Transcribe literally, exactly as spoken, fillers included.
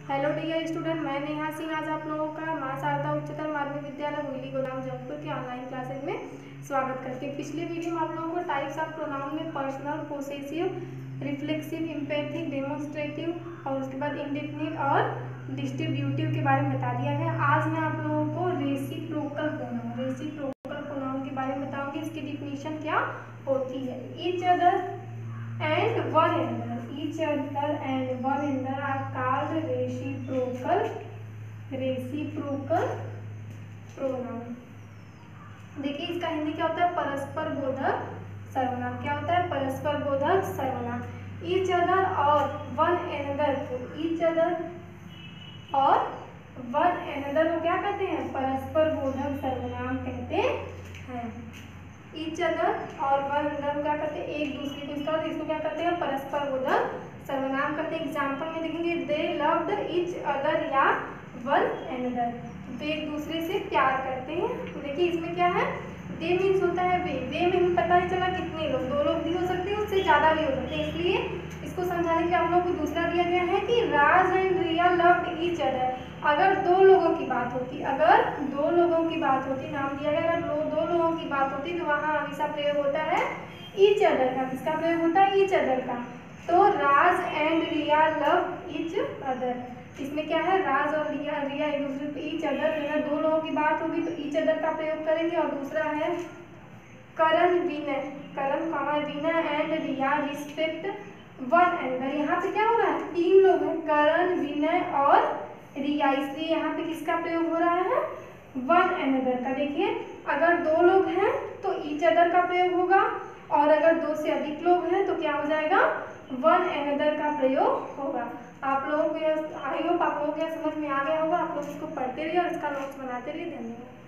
Hello dear student, मैं नेहा सिंह आज आप लोगों का मां शारदा उच्चतर माध्यमिक विद्यालय हुईली गोदाम जौनपुर के ऑनलाइन क्लासेज में स्वागत करती हूँ। पिछले वीडियो में आप लोगों को टाइप्स ऑफ प्रोनाउन में personal, possessive, reflexive, imperative, demonstrative और उसके बाद इंडेफिनिट और डिस्ट्रीब्यूटिव के बारे में बता दिया है। आज मैं आप लोगों को रेसिप्रोकल प्रोनाउन रेसिप्रोकल प्रोनाउन के बारे में बताऊंगी। इसकी डिफिनीशन क्या होती है। Each other and one another each other and one another are called reciprocal reciprocal pronoun। देखिए इसका हिंदी क्या होता है, परस्पर बोधक सर्वनाम। क्या होता है, परस्पर बोधक सर्वनाम। each other और one another को each other और one another को क्या कहते हैं, परस्पर बोधक सर्वनाम कहते हैं। ईच अदर और वन अदर क्या करते हैं, एक दूसरे को, इसका इसको क्या करते हैं, परस्पर बोधक सर्वनाम करते हैं। एग्जाम्पल में देखेंगे, दे लव्ड ईच अदर या वन अनदर, तो एक दूसरे से प्यार करते हैं। तो देखिए इसमें क्या है, दे मीन्स होता है वे, वे में हमें पता ही चला कितने लोग, दो लोग भी हो सकते हैं, उससे ज़्यादा भी हो सकते हैं। इसलिए इसको समझाने के लिए आप लोगों को दूसरा दिया गया है कि Raj and Riya loved each other. अगर दो लोगों की बात होती अगर दो लोगों की बात होती नाम दिया गया, अगर दो, दो लोगों की बात होती तो वहाँ हमेशा प्रयोग होता है ईच अदर का। किसका प्रयोग होता है, ईच अदर का। तो Raj and Riya love each other, इसमें क्या है, राज और रिया रिया एक दूसरे को ईच अदर, अगर दो लोगों की बात होगी तो ईच अदर का प्रयोग करेंगे। और दूसरा है Karan Vinay, Karan comma Vinay and Riya respect one another. यहाँ पे क्या हो रहा है, तीन लोग हैं, करण, विनय और रिया, इसलिए यहाँ पे किसका प्रयोग हो रहा है, वन अनदर का। देखिए अगर दो लोग हैं तो ईच अदर का प्रयोग होगा, और अगर दो से अधिक लोग हैं तो क्या हो जाएगा, वन अनदर का प्रयोग होगा। आप लोगों को यह आई होप आप लोगों को यह समझ में आ गया होगा। आप लोग इसको पढ़ते रहिए और इसका नोट्स बनाते रहिए। धन्यवाद।